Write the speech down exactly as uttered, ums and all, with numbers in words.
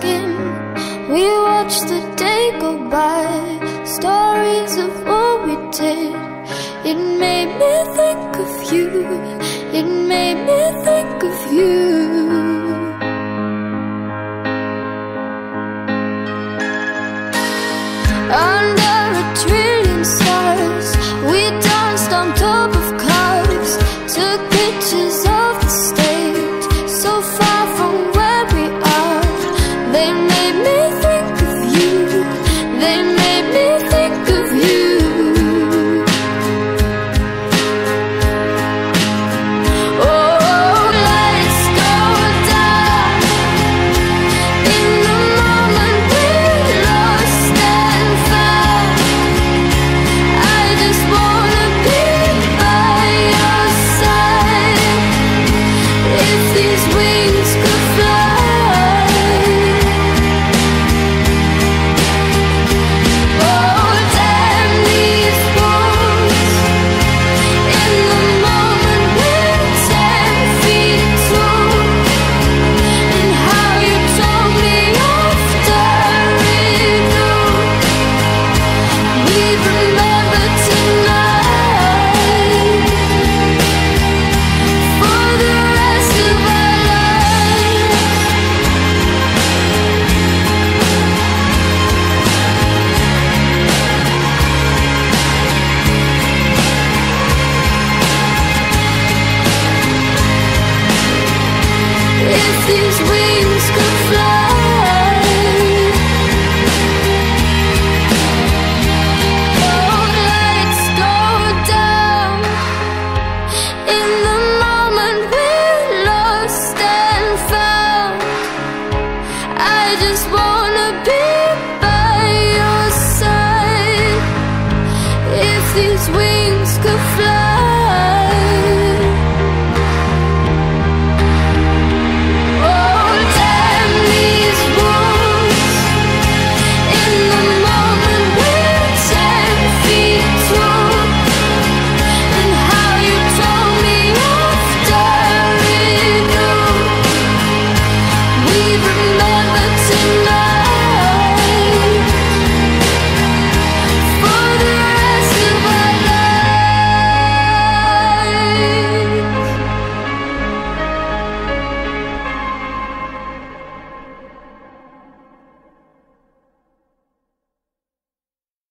skin. We watch the day go by, stories of what we did. It made me think of you, it made me think of you. Under a trillion stars, we danced on top of cars, took pictures of the stage, so far from where we are. They made me think of you, they made me think of you. Oh, lights go down in the moment we lost and found. I just wanna be by your side. If these wings could fly. Oh, damn these walls. In the moment we're ten feet tall. And how you told me after it all. We remember tonight for the rest of our lives. If these wings could fly. Oh, lights go down in the moment we're lost and found. I just wanna be by your side. If these wings could fly.